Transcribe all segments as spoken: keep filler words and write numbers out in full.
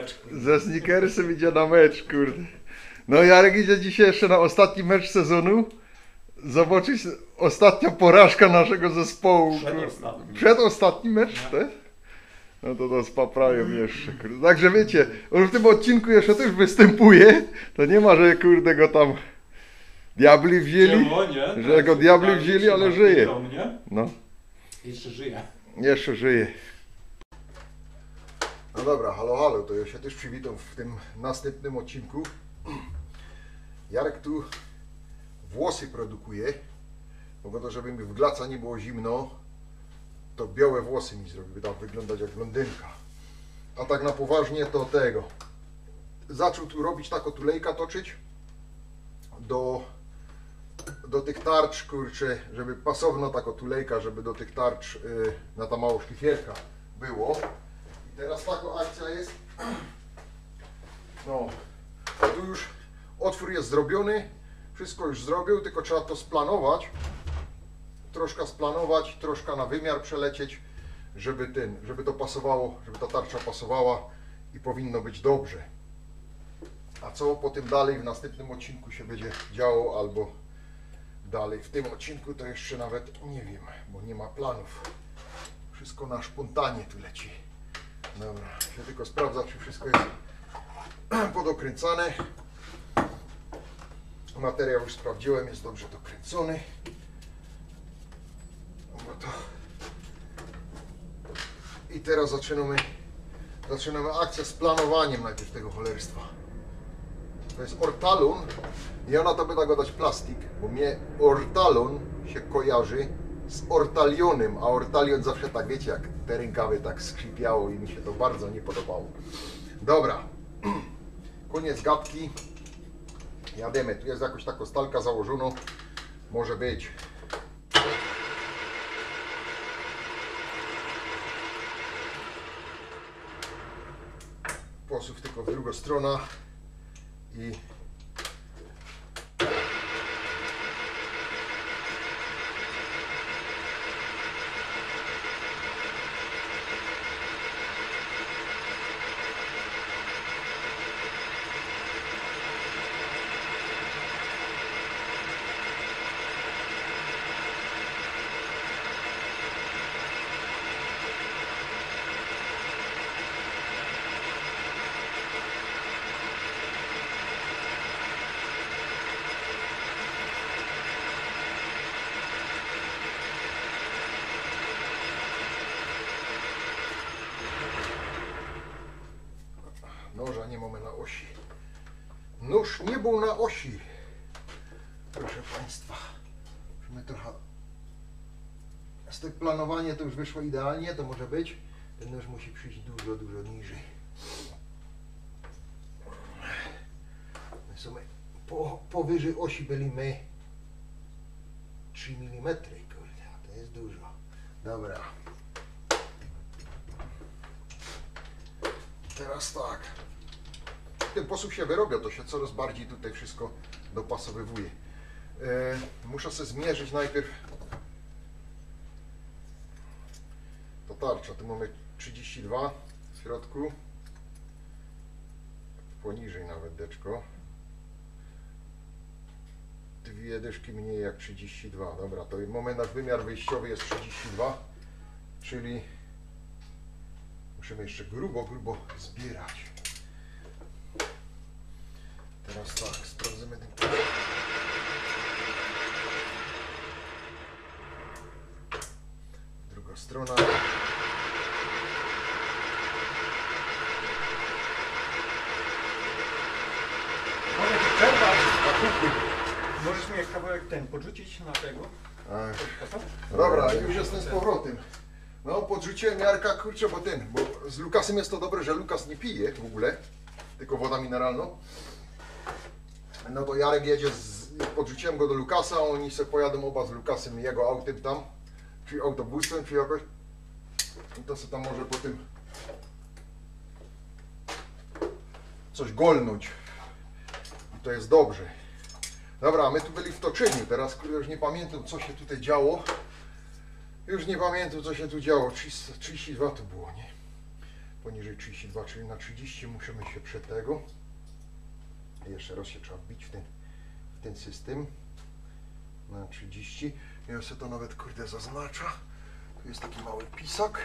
mecz. Ze Snickersem idzie na mecz, kurde. No Jarek idzie dzisiaj jeszcze na ostatni mecz sezonu. Zobaczyć ostatnia porażka naszego zespołu. Przedostatni. Przedostatni mecz, tak? No to to spaprają jeszcze, kurde. Także wiecie, on w tym odcinku jeszcze też występuje. To nie ma, że kurde go tam diabli wzięli. Czemu, nie? Że go diabli wzięli, ale żyje. No. Jeszcze żyje. Jeszcze żyje. No dobra, halo, halo, to ja się też przywitam w tym następnym odcinku. Jarek tu włosy produkuje, bo po to, żeby mi w glaca nie było zimno, to białe włosy mi zrobi, by tak wyglądać jak blondynka. A tak na poważnie to tego. Zaczął tu robić taką tulejka toczyć do, do tych tarcz, kurczę, żeby pasowna taka tulejka, żeby do tych tarcz yy, na ta mała szlifierka było. I teraz taka akcja jest. No, tu już otwór jest zrobiony, wszystko już zrobił, tylko trzeba to splanować. Troszkę splanować, troszkę na wymiar przelecieć, żeby ten, żeby to pasowało, żeby ta tarcza pasowała i powinno być dobrze. A co potem dalej w następnym odcinku się będzie działo, albo dalej w tym odcinku, to jeszcze nawet nie wiem, bo nie ma planów. Wszystko na spontanie tu leci. Dobra, się tylko sprawdza, czy wszystko jest podokręcane. Materiał już sprawdziłem, jest dobrze dokręcony. No to... I teraz zaczynamy, zaczynamy akcję z planowaniem najpierw tego cholerstwa. To jest ortalon i ona to będę go dać plastik, bo mnie ortalon się kojarzy z ortalionem, a ortalion zawsze tak, wiecie, jak te rękawy tak skrzypiało i mi się to bardzo nie podobało. Dobra, koniec gadki. Jademy, tu jest jakoś taka stalka założona, może być. Posuw tylko w drugą stronę i noża nie mamy na osi. Nóż nie był na osi. Proszę Państwa. Musimy trochę... Z tego planowania to już wyszło idealnie, to może być. Ten nóż musi przyjść dużo, dużo niżej. My sobie po, powyżej osi byliśmy trzy milimetry, kurde, to jest dużo. Dobra. Teraz tak. Ten sposób się wyrobia, to się coraz bardziej tutaj wszystko dopasowywuje. E, muszę sobie zmierzyć najpierw to tarcza. Tu mamy trzydzieści dwa w środku. Poniżej nawet deczko. Dwie dyszki mniej jak trzydzieści dwa. Dobra, to moment nasz wymiar wyjściowy jest trzydzieści dwa, czyli musimy jeszcze grubo, grubo zbierać. Teraz tak, sprawdzimy ten kolor. Druga strona. Mogę ci przerwać? Możesz mi jak kawałek ten podrzucić na tego? Ach. Dobra, już jestem z powrotem. No, podrzuciłem Jarka, kurczę, bo ten, bo z Lukasem jest to dobre, że Lukas nie pije w ogóle, tylko woda mineralna. No to Jarek jedzie, z, podrzuciłem go do Lukasa, oni sobie pojadą oba z Lukasem jego autem tam, czy autobusem, czy jakoś. I to sobie tam może potem coś golnąć. I to jest dobrze. Dobra, my tu byli w toczeniu, teraz już nie pamiętam, co się tutaj działo. Już nie pamiętam, co się tu działo, trzydzieści dwa to było, nie? poniżej trzydzieści dwa, czyli na trzydzieści musimy się przed tego. Jeszcze raz się trzeba wbić w ten, w ten system. Na trzydzieści. Ja sobie to nawet kurde zaznacza. Tu jest taki mały pisak.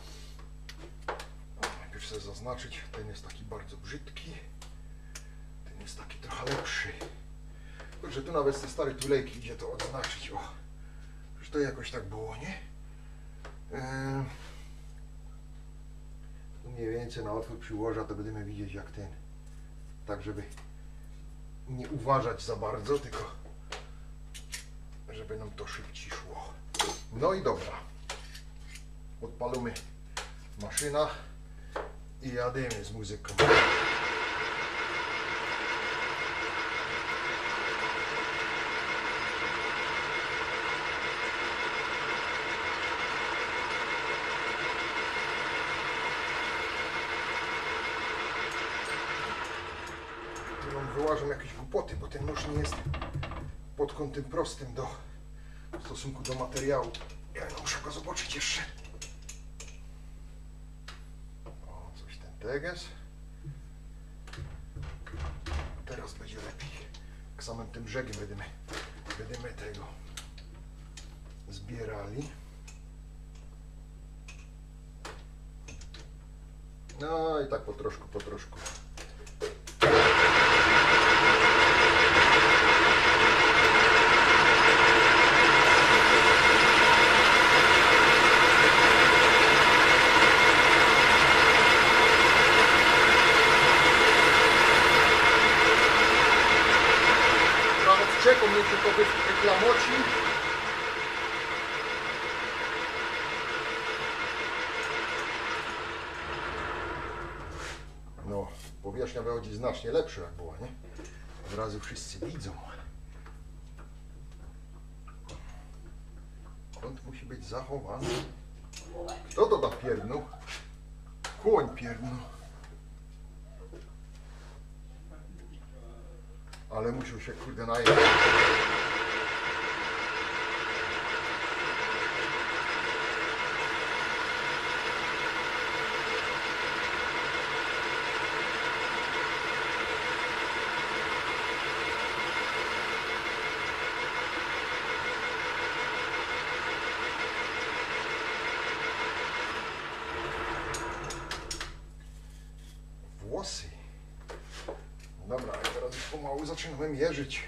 Najpierw sobie zaznaczyć. Ten jest taki bardzo brzydki. Ten jest taki trochę lepszy. Kurczę, tu nawet z tej starej tulejki idzie to odznaczyć. O, już to jakoś tak było, nie? Eee, tu mniej więcej na otwór przyłoża, to będziemy widzieć jak ten. Tak, żeby nie uważać za bardzo, tylko żeby nam to szybciej szło. No i dobra. Odpalamy maszyna i jademy z muzyką. Wyłażą jakieś głupoty, bo ten nóż nie jest pod kątem prostym do, w stosunku do materiału. Ja no, muszę go zobaczyć jeszcze. O, coś ten teges. Teraz będzie lepiej. Jak samym tym brzegiem będziemy, będziemy tego zbierali. No i tak po troszku, po troszku. Czekam, mnie się to reklamoci. No, powierzchnia wychodzi znacznie lepsza jak była, nie? Od razu wszyscy widzą. Kąt musi być zachowany. Kto to da pierdnął? Koń pierdnął. Ale musiał się kurde najechać. Włosy. Dobra, a teraz już pomału zaczynamy mierzyć.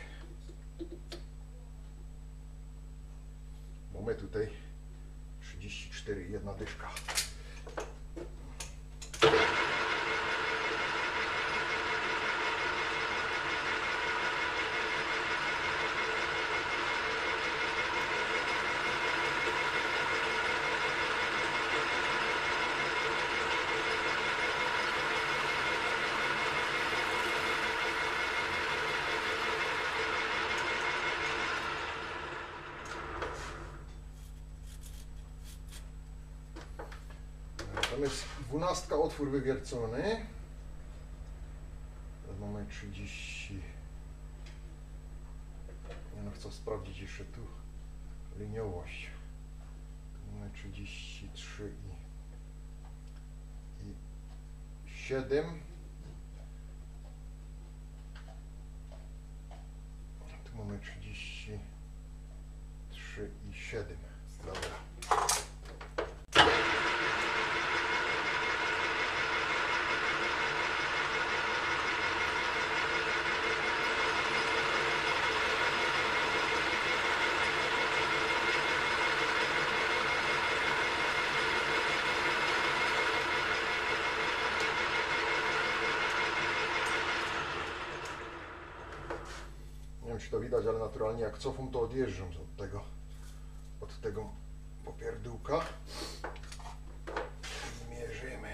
Mamy tutaj trzydzieści cztery i jedna dyszka. Tam jest dwunastka, otwór wywiercony. Teraz mamy trzydzieści. Ja no chcę sprawdzić jeszcze tu liniowość. Tu mamy trzydzieści trzy i, i siedem. Tu mamy trzydzieści trzy i siedem. Dobra. Nie wiem, czy to widać, ale naturalnie jak cofam, to odjeżdżam od tego, od tego popierdółka. I mierzymy.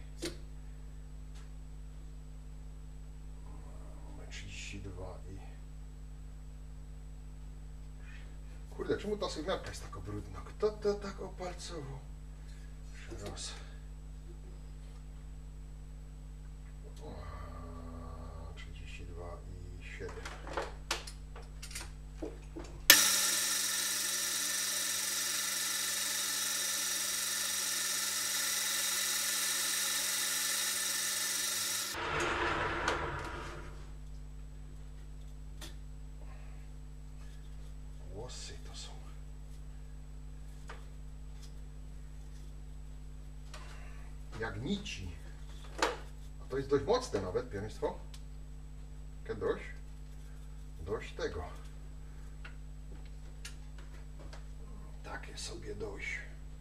Mamy trzydzieści dwa i... Kurde, czemu ta sygnalka jest taka brudna? Kto to tak opalcował? Jeszcze raz. trzydzieści dwa i siedem. jak nici. A to jest dość mocne nawet, pianistwo. Takie dość, dość tego. Takie sobie dość.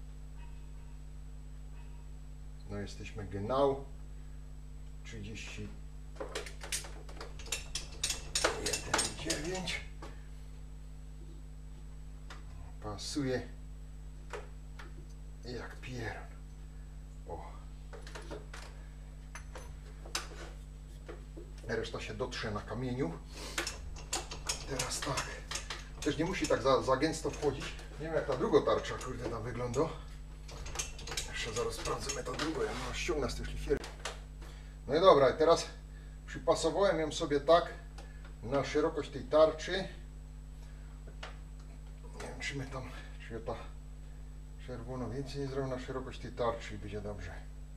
No jesteśmy genau trzydzieści jeden dziewięć. Pasuje jak pieron. O. Reszta się dotrze na kamieniu. Teraz tak. Też nie musi tak za, za gęsto wchodzić. Nie wiem jak ta druga tarcza, kurde, tam wygląda. Jeszcze zaraz sprawdzimy ta druga. Ja no, ściągnę z tej szlifiery. No i dobra, i teraz przypasowałem ją sobie tak na szerokość tej tarczy. Nie wiem, czy my tam, czy ta czerwona więcej nie zrobię na szerokość tej tarczy i będzie dobrze.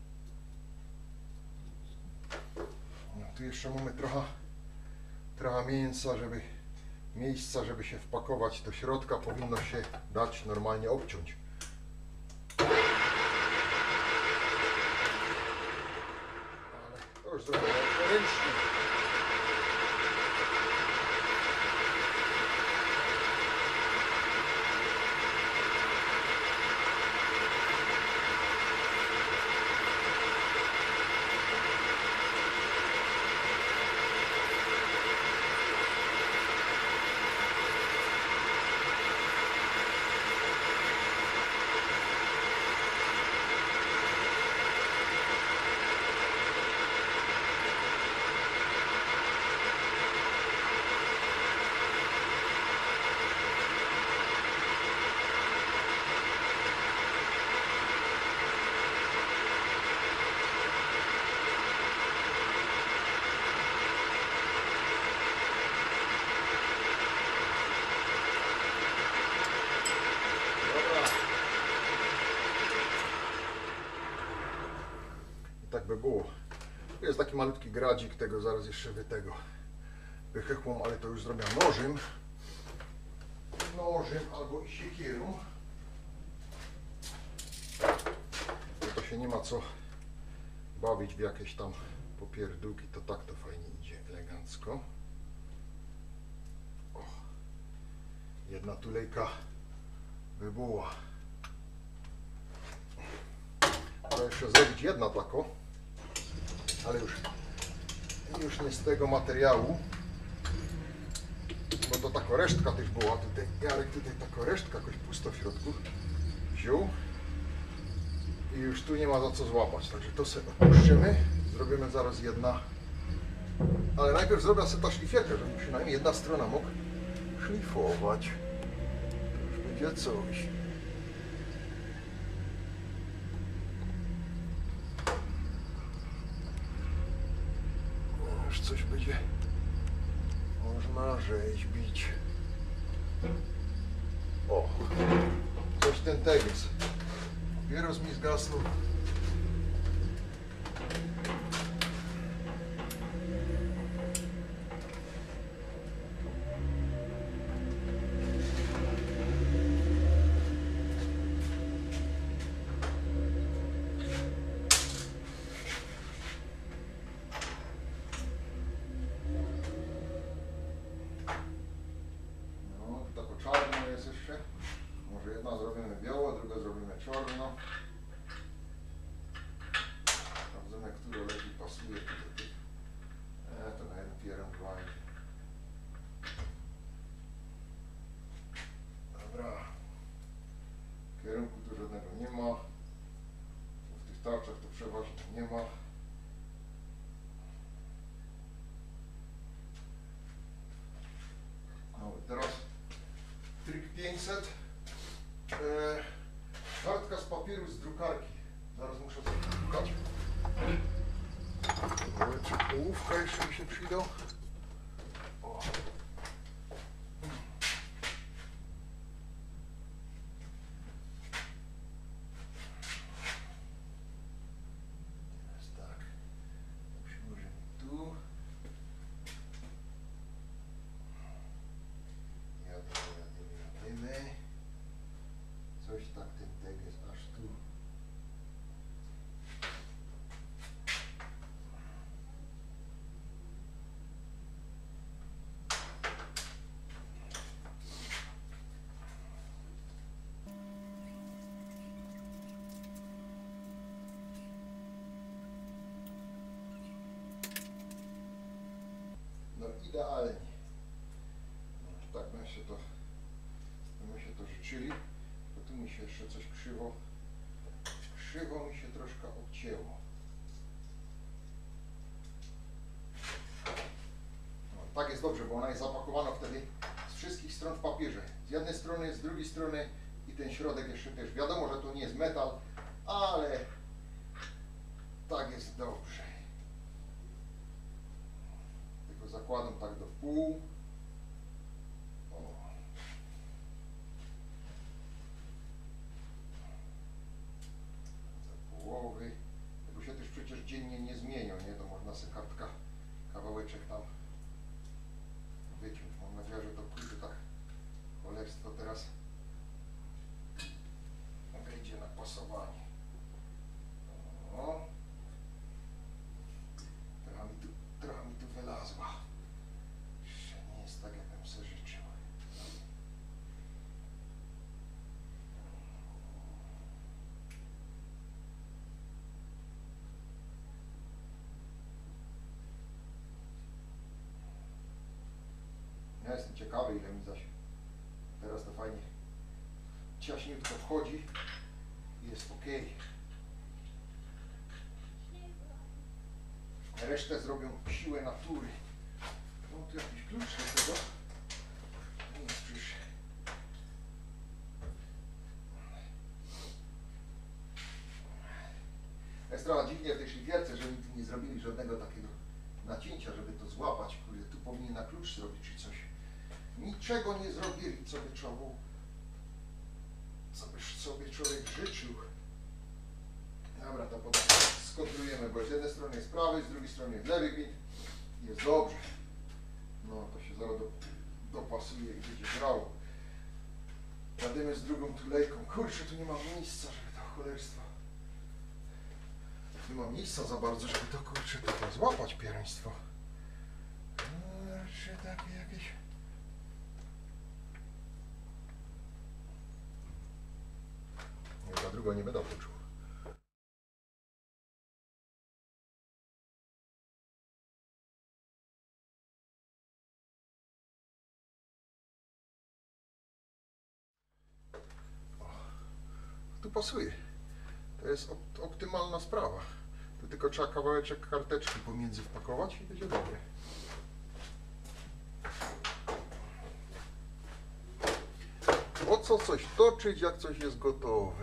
No tu jeszcze mamy trochę, trochę mięsa, żeby miejsca, żeby się wpakować do środka, powinno się dać normalnie obciąć. Ale to już zrobię ręcznie. Tak by było. Tu jest taki malutki gradzik, tego zaraz jeszcze wy tego wychechłam, ale to już zrobię nożem. Nożem albo i siekierą. Bo to się nie ma co bawić w jakieś tam popierdółki, to tak to fajnie idzie, elegancko. O, jedna tulejka by była. Trzeba jeszcze zrobić jedna taką, ale już, już nie z tego materiału, bo to taka resztka też była. Tutaj Jarek tutaj taka resztka, jakoś pusto w środku wziął i już tu nie ma za co złapać, także to sobie opuszczymy, zrobimy zaraz jedna, ale najpierw zrobię sobie ta szlifierkę, żeby przynajmniej jedna strona mógł szlifować, to już będzie coś. Już coś będzie można rzeźbić. O, coś ten teges. Papieros mi zgasnął. Może jedna zrobimy białą, druga zrobimy czarno. Sprawdzimy, która lepiej pasuje do tych. E, to na jeden pieron dwa. Dobra. Kierunku tu żadnego nie ma. W tych tarczach to przeważnie nie ma. No i teraz trik pięćset. E, kartka z papieru z drukarki. Zaraz muszę sobie drukać. Czy ołówka jeszcze mi się przyjdą? O. Teraz tak. Przyłożymy tu. Jadę, jadę, jadymy. Coś tak ten teges aż tu. idealnie. No, tak bym się to, bym się to życzyli. Bo tu mi się jeszcze coś krzywo, krzywo mi się troszkę obcięło. No, tak jest dobrze, bo ona jest zapakowana wtedy z wszystkich stron w papierze. Z jednej strony, z drugiej strony i ten środek jeszcze też. Wiadomo, że to nie jest metal, ale tak jest dobrze. Tylko zakładam tak do pół. O. Za połowy. Tego się też przecież dziennie nie zmienią, nie? To można sobie kartka, kawałeczek tam wyciąć. Mam nadzieję, że to kurde tak cholerstwo teraz wejdzie na pasowanie. O. Trochę mi tu, trochę mi tu wylazła. Jeszcze nie jest tak, jakbym sobie życzył. Ja jestem ciekawy, ile mi zaś teraz to fajnie ciaśniutko wchodzi i jest ok. Resztę zrobią siłę natury. No tu jakiś klucz do tego. Nic przecież. Jest trochę dziwnie w tej szlifierce, że mi tu nie zrobili żadnego takiego nacięcia, żeby to złapać. Kurde, tu powinien na klucz zrobić czy coś. Niczego nie zrobili, co by trzeba było, co by sobie człowiek życzył. Dobra, to potem skontrolujemy, bo z jednej strony jest prawy, z drugiej strony jest lewy gwint. Jest dobrze. No to się zaraz do, dopasuje i będzie grało. Jadymy z drugą tulejką. Kurczę, tu nie ma miejsca, żeby to cholerstwo. Nie ma miejsca za bardzo, żeby to kurczę to złapać pierństwo. Kurczę, takie jakieś. Nie, za drugą nie będę poczuł. Tu pasuje. To jest op optymalna sprawa. Tu tylko trzeba kawałeczek karteczki pomiędzy wpakować i będzie dobre. Po co coś toczyć, jak coś jest gotowe?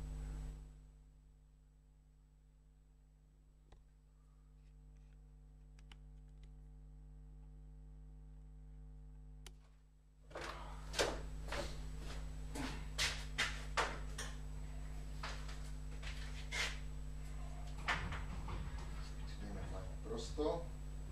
Prosto.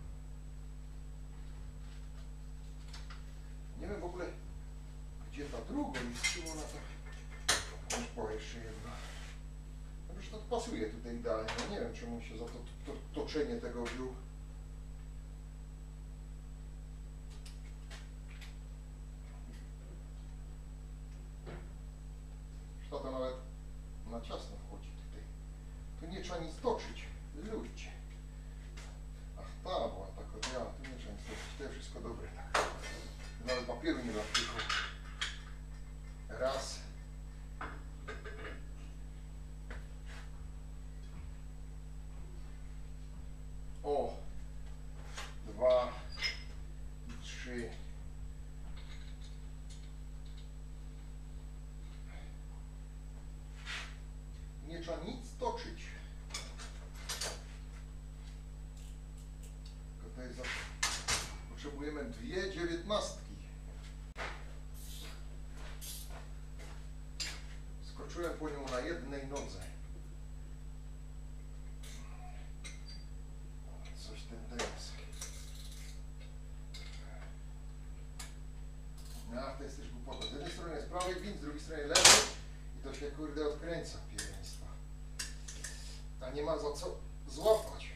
Nie wiem w ogóle, gdzie ta druga jest, czy ona tak. Już jeszcze jedna. No już to pasuje tutaj idealnie. No nie wiem, czemu się za to, to, to toczenie tego wziął. Już to nawet na ciasno wchodzi tutaj. Tu nie trzeba nic toczyć. Ludzie. Ach, ta była taka, ja, tu nie trzeba nic toczyć. To jest wszystko dobre. Tak. Nawet papieru nie ma tylko. Raz. O. Dwa. I trzy. Nie trzeba nic toczyć. Tylko to jest za... Potrzebujemy dwie dziewiętnastki. Skoczyłem po nią na jednej nodze. Coś ten teraz. No, to jest też głupota. Z jednej strony jest prawy gwint, z drugiej strony lewy i to się kurde odkręca pierństwa. A nie ma za co złapać.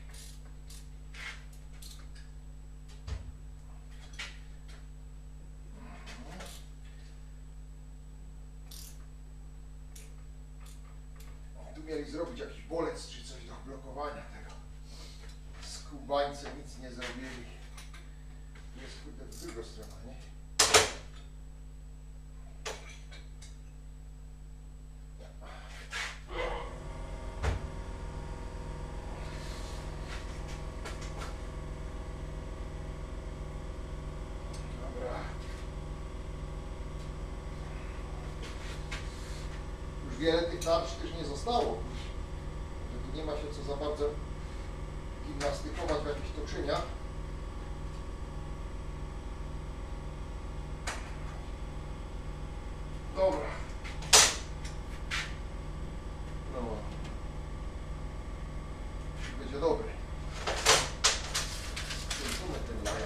Tu mieli zrobić jakiś bolec czy coś do blokowania tego. Skubańce nic nie zrobili. jest kurde w drugą stronę, nie? Dobra. Już wiele tych tarcz też nie zostało. Że tu nie ma się co za bardzo gimnastykować w jakichś toczeniach. Dobra. No. Będzie dobry. Kończymy ten laja.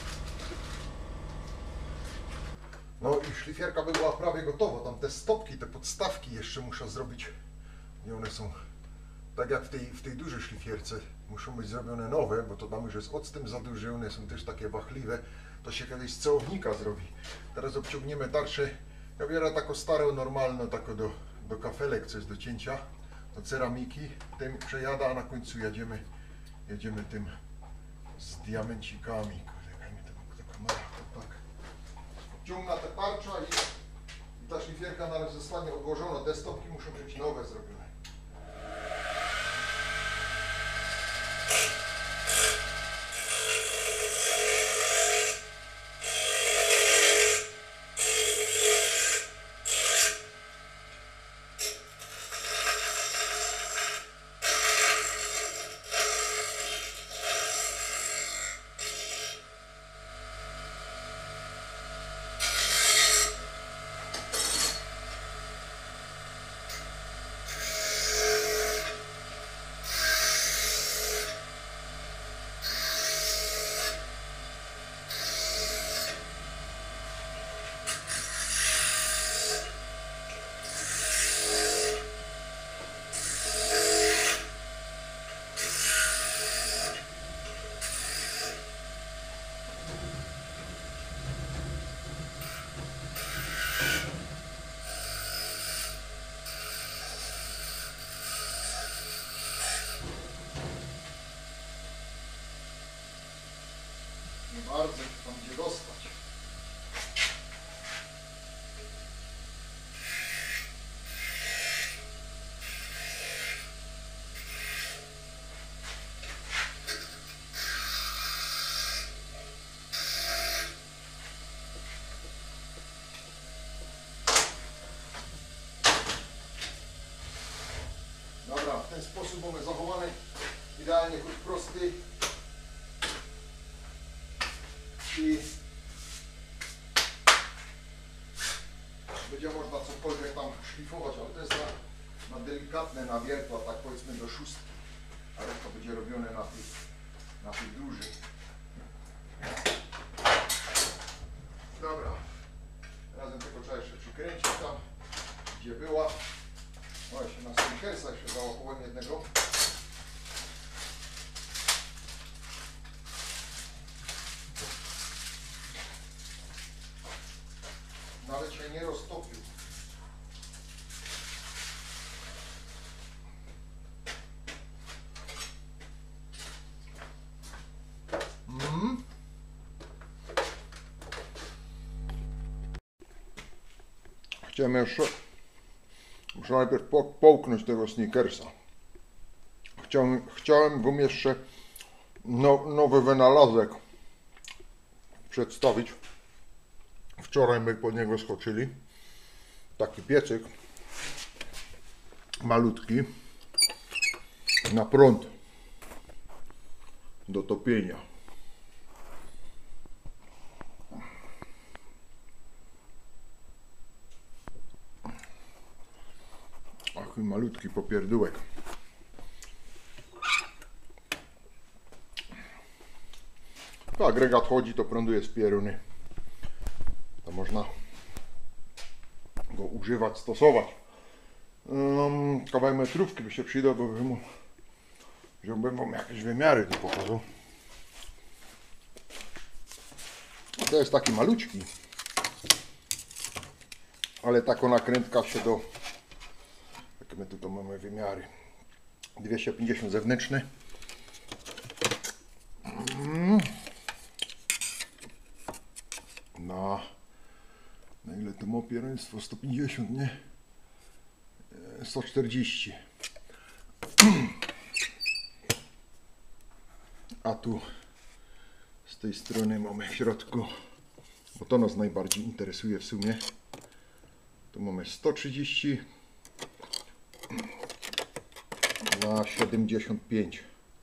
No i szlifierka by była prawie gotowa. Tam te stopki, te podstawki jeszcze muszę zrobić. I one są tak jak w tej, w tej dużej szlifierce. Muszą być zrobione nowe, bo to tam już jest octem za duży. One są też takie wachliwe. To się kiedyś z celownika zrobi. Teraz obciągniemy tarczę. Ja biorę taką starą, normalną, taką do, do kafelek, co jest do cięcia, do ceramiki. Tym przejada, a na końcu jedziemy, jedziemy tym z diamencikami. Kurde, daj mi to do kamera. Tak. Obciągnę te tarcza i, i ta szlifierka na razie zostanie odłożona. Te stopki muszą być nowe zrobione. Nie bardzo tam gdzie dostać. Dobra, w ten sposób mamy zachowany idealnie krót prosty. I będzie można cokolwiek tam szlifować, ale to jest na, na delikatne nawiertła, tak powiedzmy do szóstki, a reszta będzie robione na tej, na tej dużej. Dobra, razem tylko trzeba jeszcze przykręcić tam, gdzie była. O, jeszcze na stinkersa jeszcze załapałem jednego. Nawet się nie roztopił. Mm. Chciałem jeszcze, muszę najpierw po, połknąć tego Snickersa. Chciałem, chciałem wam jeszcze no, nowy wynalazek przedstawić. Wczoraj my pod niego skoczyli. Taki piecyk malutki na prąd do topienia. Ach, malutki popierdółek. To agregat chodzi, to prąduje z pieruny. To można go używać, stosować. Um, kawałek metrówki by się przydał, bo bym, żebym wam jakieś wymiary tu pokazał. To jest taki maluczki, ale taką nakrętka się do, jakie my tu mamy wymiary, dwieście pięćdziesiąt zewnętrzny. Mm. pierwieństwo sto pięćdziesiąt, nie? sto czterdzieści. A tu z tej strony mamy w środku, bo to nas najbardziej interesuje w sumie. Tu mamy sto trzydzieści na siedemdziesiąt pięć.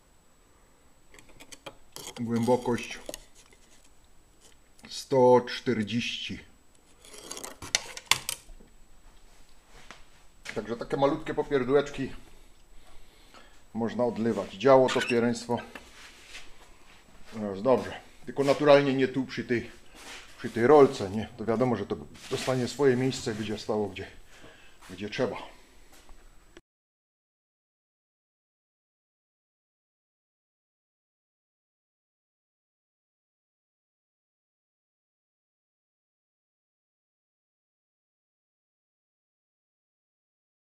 Głębokość sto czterdzieści. Także takie malutkie popierdółeczki można odlewać. Działo to pierwieństwo. No jest dobrze. Tylko naturalnie nie tu przy tej, przy tej rolce, nie? To wiadomo, że to dostanie swoje miejsce, będzie stało gdzie, gdzie trzeba.